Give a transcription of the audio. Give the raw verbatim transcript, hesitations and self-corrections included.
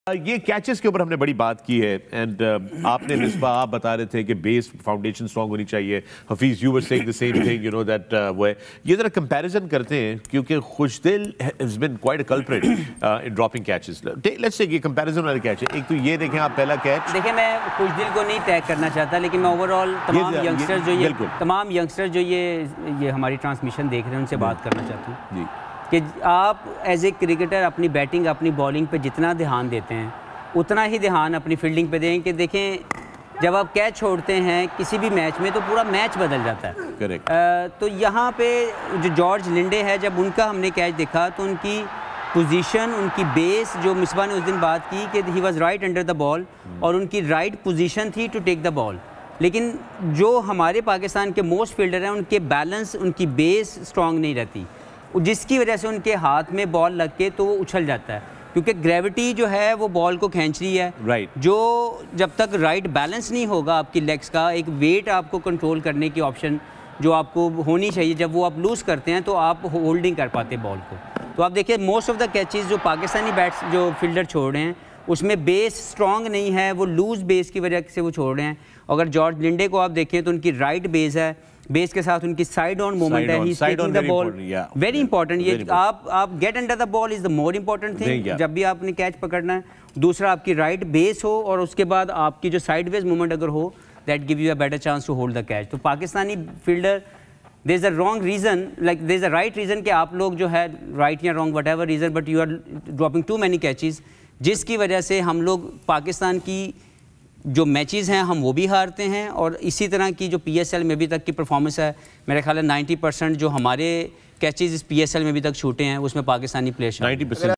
ये कैचेस के ऊपर हमने बड़ी बात की है एंड uh, आपने मिसबा आप बता रहे थे कि बेस फाउंडेशन स्ट्रांग होनी चाहिए। Hafeez you were saying the same thing you know that वो है। ये जरा कंपैरिजन करते हैं क्योंकि Khushdil has been quite a culprit in dropping catches. Let's say ये कंपैरिजन वाले कैच है। एक तो ये देखें आप, पहला कैच देखिए, मैं खुशदिल को नहीं टैग करना चाहता, लेकिन मैं ओवरऑल तमाम यंगस्टर्स जो ये तमाम यंगस्टर्स जो ये ये हमारी ट्रांसमिशन देख रहे हैं उनसे बात करना चाहता हूँ कि आप एज ए क्रिकेटर अपनी बैटिंग अपनी बॉलिंग पे जितना ध्यान देते हैं उतना ही ध्यान अपनी फील्डिंग पे दें कि देखें जब आप कैच छोड़ते हैं किसी भी मैच में तो पूरा मैच बदल जाता है। करेक्ट। तो यहाँ पे जो जॉर्ज लिंडे है, जब उनका हमने कैच देखा तो उनकी पोजीशन, उनकी बेस, जो मिसबा ने उस दिन बात की कि he was right under the ball और उनकी राइट पोजीशन थी टू टेक द बॉल, लेकिन जो हमारे पाकिस्तान के मोस्ट फील्डर हैं उनके बैलेंस, उनकी बेस स्ट्रॉन्ग नहीं रहती, जिसकी वजह से उनके हाथ में बॉल लग के तो वो उछल जाता है क्योंकि ग्रेविटी जो है वो बॉल को खींच रही है। Right right. जो जब तक राइट बैलेंस नहीं होगा आपकी लेग्स का, एक वेट आपको कंट्रोल करने की ऑप्शन जो आपको होनी चाहिए, जब वो आप लूज़ करते हैं तो आप होल्डिंग कर पाते बॉल को। तो आप देखिए मोस्ट ऑफ द कैचेस जो पाकिस्तानी बैट्स जो फील्डर छोड़ रहे हैं उसमें बेस स्ट्रॉन्ग नहीं है, वो लूज़ बेस की वजह से वो छोड़ रहे हैं। अगर जॉर्ज लिंडे को आप देखें तो उनकी राइट बेस है, बेस के साथ उनकी साइड ऑन मूवमेंट है, he is taking the ball, very important. ये आप आप get under the ball is the more important thing जब भी आपने कैच पकड़ना है। दूसरा आपकी राइट बेस हो और उसके बाद आपकी जो साइडवेज मूवमेंट अगर हो, that give you a better chance to hold the catch. तो Pakistani fielder there is a wrong reason, like there is a right reason कि आप लोग जो है राइट या wrong whatever reason, but you are dropping too many catches, जिसकी वजह से हम लोग पाकिस्तान की जो मैचेस हैं हम वो भी हारते हैं। और इसी तरह की जो पीएसएल में अभी तक की परफॉर्मेंस है, मेरे ख्याल है नाइन्टी परसेंट जो हमारे कैचेस इस पीएसएल में अभी तक छूटे हैं उसमें पाकिस्तानी प्लेयर्स नाइन्टी परसेंट